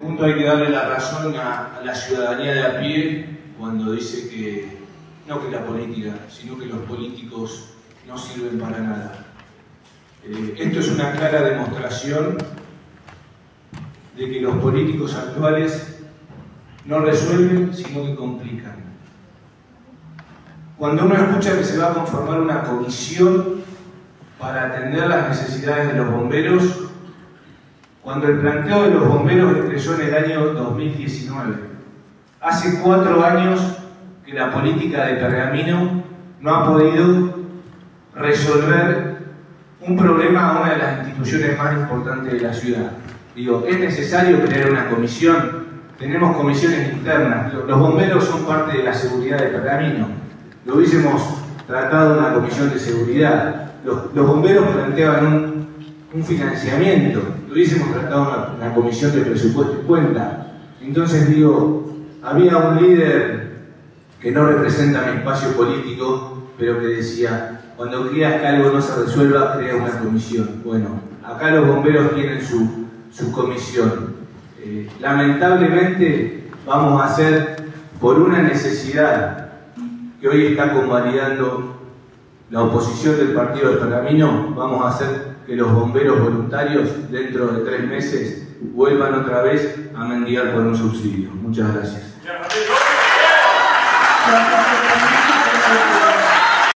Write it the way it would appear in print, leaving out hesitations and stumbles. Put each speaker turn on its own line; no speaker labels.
Punto hay que darle la razón a la ciudadanía de a pie cuando dice que no que la política, sino que los políticos no sirven para nada. Esto es una clara demostración de que los políticos actuales no resuelven, sino que complican. Cuando uno escucha que se va a conformar una comisión para atender las necesidades de los bomberos, cuando el planteo de los bomberos empezó en el año 2019, hace 4 años que la política de Pergamino no ha podido resolver un problema a una de las instituciones más importantes de la ciudad. Digo, es necesario crear una comisión, tenemos comisiones internas, los bomberos son parte de la seguridad de Pergamino, lo hubiésemos tratado en una comisión de seguridad, los bomberos planteaban un financiamiento, lo hubiésemos tratado en una comisión de presupuesto y cuenta. Entonces digo, había un líder que no representa mi espacio político, pero que decía, cuando creas que algo no se resuelva, crea una comisión. Bueno, acá los bomberos tienen su comisión. Lamentablemente vamos a hacer, por una necesidad que hoy está convalidando la oposición del partido de Pergamino, vamos a hacer que los bomberos voluntarios dentro de 3 meses vuelvan otra vez a mendigar por un subsidio. Muchas gracias.